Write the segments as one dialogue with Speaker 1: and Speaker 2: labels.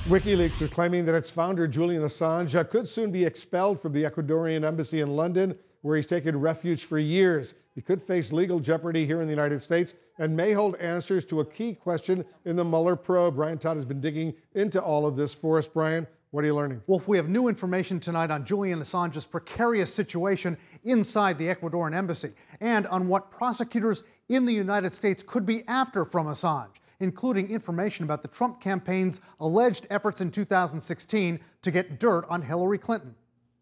Speaker 1: WikiLeaks is claiming that its founder, Julian Assange, could soon be expelled from the Ecuadorian Embassy in London, where he's taken refuge for years. He could face legal jeopardy here in the United States and may hold answers to a key question in the Mueller probe. Brian Todd has been digging into all of this for us. Brian, what are you learning?
Speaker 2: Wolf, we have new information tonight on Julian Assange's precarious situation inside the Ecuadorian embassy and on what prosecutors in the United States could be after from Assange, including information about the Trump campaign's alleged efforts in 2016 to get dirt on Hillary Clinton.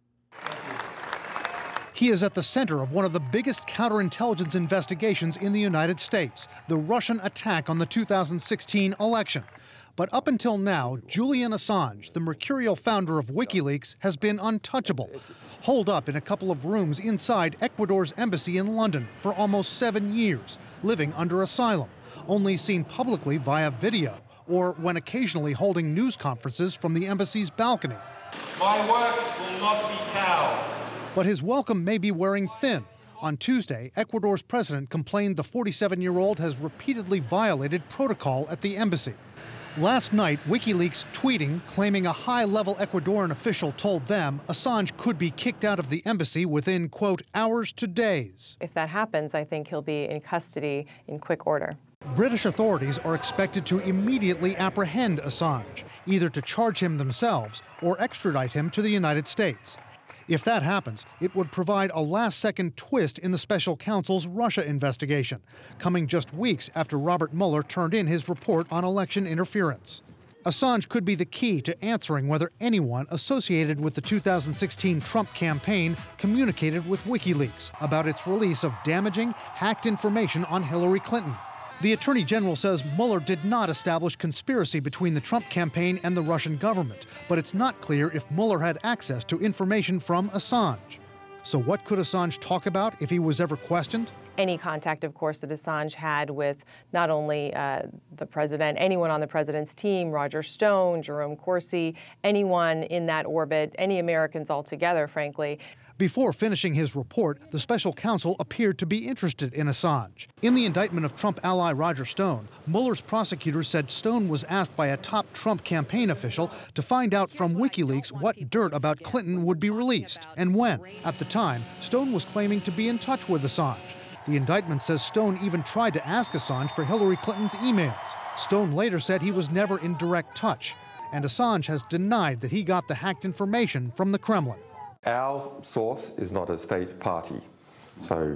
Speaker 2: He is at the center of one of the biggest counterintelligence investigations in the United States, the Russian attack on the 2016 election. But up until now, Julian Assange, the mercurial founder of WikiLeaks, has been untouchable, holed up in a couple of rooms inside Ecuador's embassy in London for almost 7 years, living under asylum, only seen publicly via video or when occasionally holding news conferences from the embassy's balcony.
Speaker 3: My work will not be cowed.
Speaker 2: But his welcome may be wearing thin. On Tuesday, Ecuador's president complained the 47-year-old has repeatedly violated protocol at the embassy. Last night, WikiLeaks tweeting, claiming a high-level Ecuadorian official told them Assange could be kicked out of the embassy within, quote, hours to days.
Speaker 4: If that happens, I think he'll be in custody in quick order.
Speaker 2: British authorities are expected to immediately apprehend Assange, either to charge him themselves or extradite him to the United States. If that happens, it would provide a last-second twist in the special counsel's Russia investigation, coming just weeks after Robert Mueller turned in his report on election interference. Assange could be the key to answering whether anyone associated with the 2016 Trump campaign communicated with WikiLeaks about its release of damaging, hacked information on Hillary Clinton. The Attorney General says Mueller did not establish conspiracy between the Trump campaign and the Russian government, but it's not clear if Mueller had access to information from Assange. So what could Assange talk about if he was ever questioned?
Speaker 4: Any contact, of course, that Assange had with not only the president, anyone on the president's team, Roger Stone, Jerome Corsi, anyone in that orbit, any Americans altogether, frankly.
Speaker 2: Before finishing his report, the special counsel appeared to be interested in Assange. In the indictment of Trump ally Roger Stone, Mueller's prosecutors said Stone was asked by a top Trump campaign official to find out from WikiLeaks what dirt about Clinton would be released and when. At the time, Stone was claiming to be in touch with Assange. The indictment says Stone even tried to ask Assange for Hillary Clinton's emails. Stone later said he was never in direct touch, and Assange has denied that he got the hacked information from the Kremlin.
Speaker 5: Our source is not a state party, so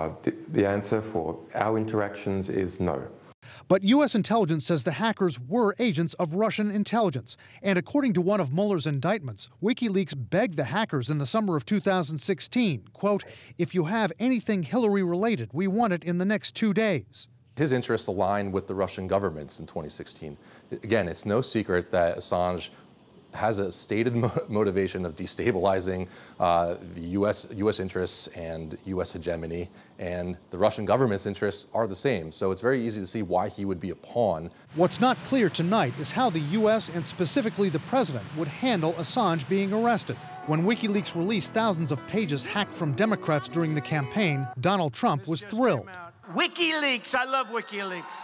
Speaker 5: the answer for our interactions is no.
Speaker 2: But U.S. intelligence says the hackers were agents of Russian intelligence. And according to one of Mueller's indictments, WikiLeaks begged the hackers in the summer of 2016, quote, if you have anything Hillary-related, we want it in the next 2 days.
Speaker 6: His interests aligned with the Russian government's in 2016. Again, it's no secret that Assange has a stated motivation of destabilizing the U.S. interests and U.S. hegemony, and the Russian government's interests are the same. So it's very easy to see why he would be a pawn.
Speaker 2: What's not clear tonight is how the U.S. and specifically the president would handle Assange being arrested. When WikiLeaks released thousands of pages hacked from Democrats during the campaign, Donald Trump was thrilled.
Speaker 7: WikiLeaks! I love WikiLeaks!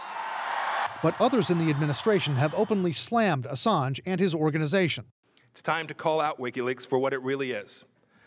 Speaker 2: But others in the administration have openly slammed Assange and his organization.
Speaker 8: It's time to call out WikiLeaks for what it really is: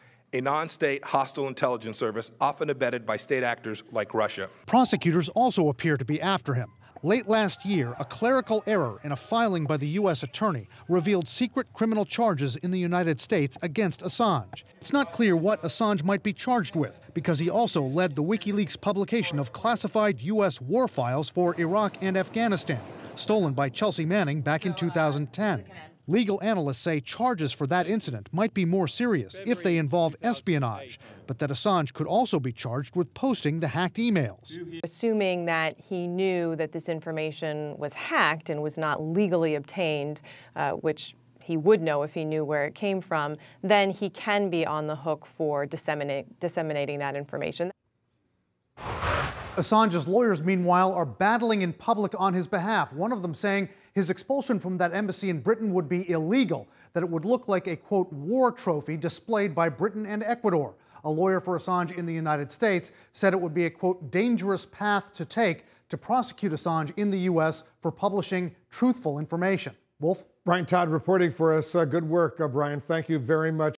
Speaker 8: a non-state hostile intelligence service often abetted by state actors like Russia.
Speaker 2: Prosecutors also appear to be after him. Late last year, a clerical error in a filing by the U.S. attorney revealed secret criminal charges in the United States against Assange. It's not clear what Assange might be charged with, because he also led the WikiLeaks publication of classified U.S. war files for Iraq and Afghanistan, stolen by Chelsea Manning back in 2010. Legal analysts say charges for that incident might be more serious if they involve espionage, but that Assange could also be charged with posting the hacked emails.
Speaker 4: Assuming that he knew that this information was hacked and was not legally obtained, which he would know if he knew where it came from, then he can be on the hook for disseminating that information.
Speaker 2: Assange's lawyers, meanwhile, are battling in public on his behalf, one of them saying his expulsion from that embassy in Britain would be illegal, that it would look like a, quote, war trophy displayed by Britain and Ecuador. A lawyer for Assange in the United States said it would be a, quote, dangerous path to take to prosecute Assange in the U.S. for publishing truthful information. Wolf?
Speaker 1: Brian Todd reporting for us. Good work, Brian. Thank you very much.